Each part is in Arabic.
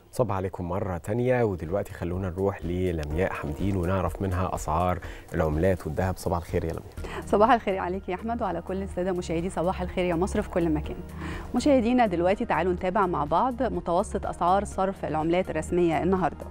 صباح عليكم مرة تانية. ودلوقتي خلونا نروح للمياء حمدين ونعرف منها أسعار العملات والذهب. صباح الخير يا لمياء. صباح الخير عليك يا أحمد وعلى كل السادة مشاهدي صباح الخير يا مصر في كل مكان. مشاهدينا دلوقتي تعالوا نتابع مع بعض متوسط أسعار صرف العملات الرسمية النهاردة.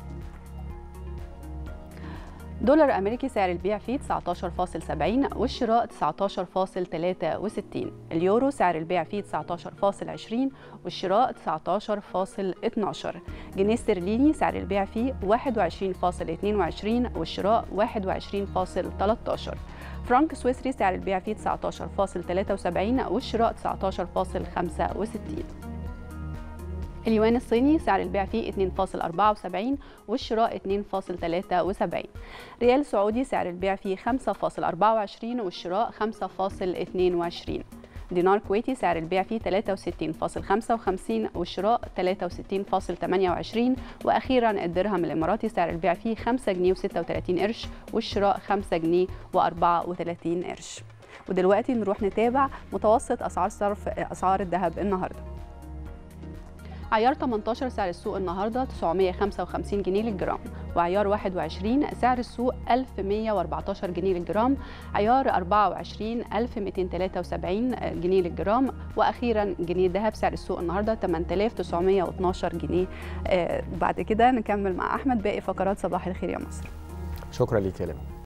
دولار أمريكي سعر البيع فيه 19.70 والشراء 19.63. اليورو سعر البيع فيه 19.20 والشراء 19.12. جنيه استرليني سعر البيع فيه 21.22 والشراء 21.13. فرنك سويسري سعر البيع فيه 19.73 والشراء 19.65. اليوان الصيني سعر البيع فيه 2.74 والشراء 2.73. ريال سعودي سعر البيع فيه 5.24 والشراء 5.22. دينار كويتي سعر البيع فيه 63.55 والشراء 63.28. وأخيرا الدرهم الإماراتي سعر البيع فيه 5 جنيه و36 قرش والشراء 5 جنيه و34 قرش. ودلوقتي نروح نتابع متوسط أسعار الذهب النهارده. عيار 18 سعر السوق النهارده 955 جنيه للجرام، وعيار 21 سعر السوق 1114 جنيه للجرام، عيار 24 1273 جنيه للجرام، واخيرا جنيه ذهب سعر السوق النهارده 8912 جنيه. وبعد كده نكمل مع احمد باقي فقرات صباح الخير يا مصر. شكرا ليك يا لمياء.